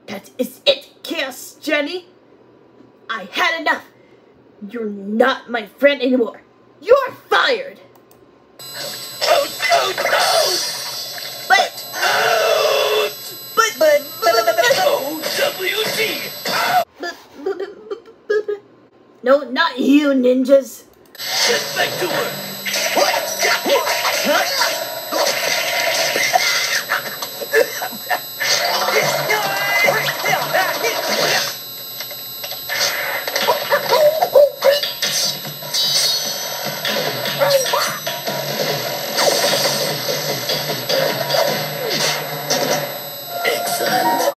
That is it, Chaos Jenny. I had enough. You're not my friend anymore. You're fired. Out! No, not you, ninjas. Get back to work.